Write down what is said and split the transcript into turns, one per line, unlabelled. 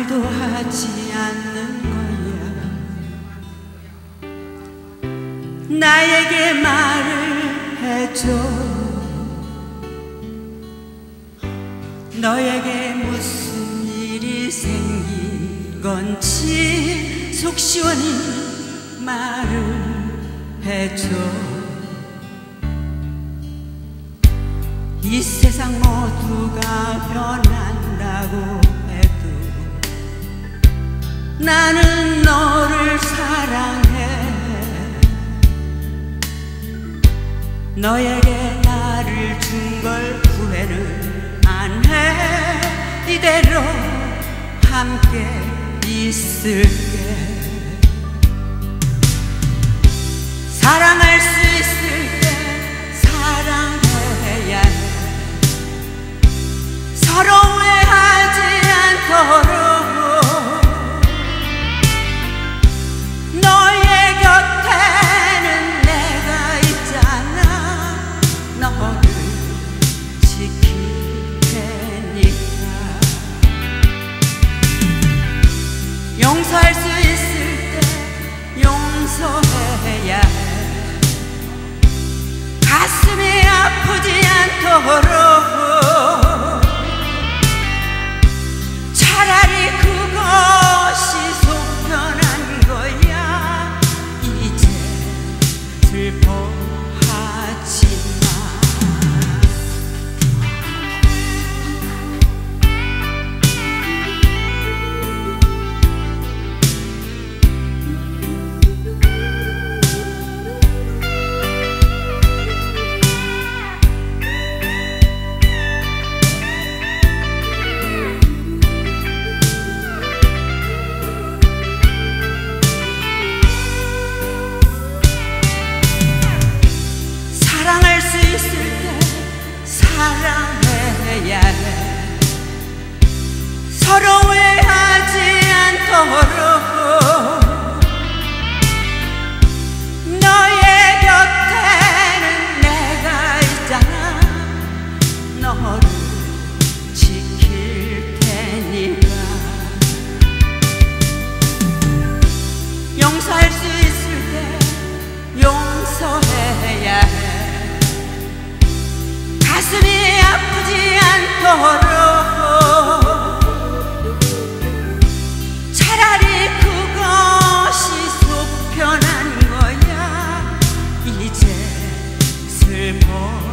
말도 하지 않는 거야. 나에게 말을 해줘. 너에게 무슨 일이 생긴 건지 속 시원히 말을 해줘. 이 세상 모두가 변한다고 해도 나는 너를 사랑해. 너에게 나를 준 걸 후회는 안 해. 이대로 함께 있을게. 사랑할 수 있을 때 사랑해야 해. 서로 오해하지 않도록 너의 곁에는 내가 있잖아. 너를 지킬 테니까. 용서할 수 있을 때 용서해야 해. 가슴이 아프지 않도록 차라리 그것이 속 편한 거야. 이제 슬퍼하지 마. 사랑할 수 있을 때 사랑해야 해. 서로 오해하지 않도록 너의 곁에는 내가 있잖아. 너를 지킬 테니까. 용서할 수 있을 때 용서해야 해. 가슴이 아프지 않도록 차라리 그것이 속 편한 거야. 이제 슬퍼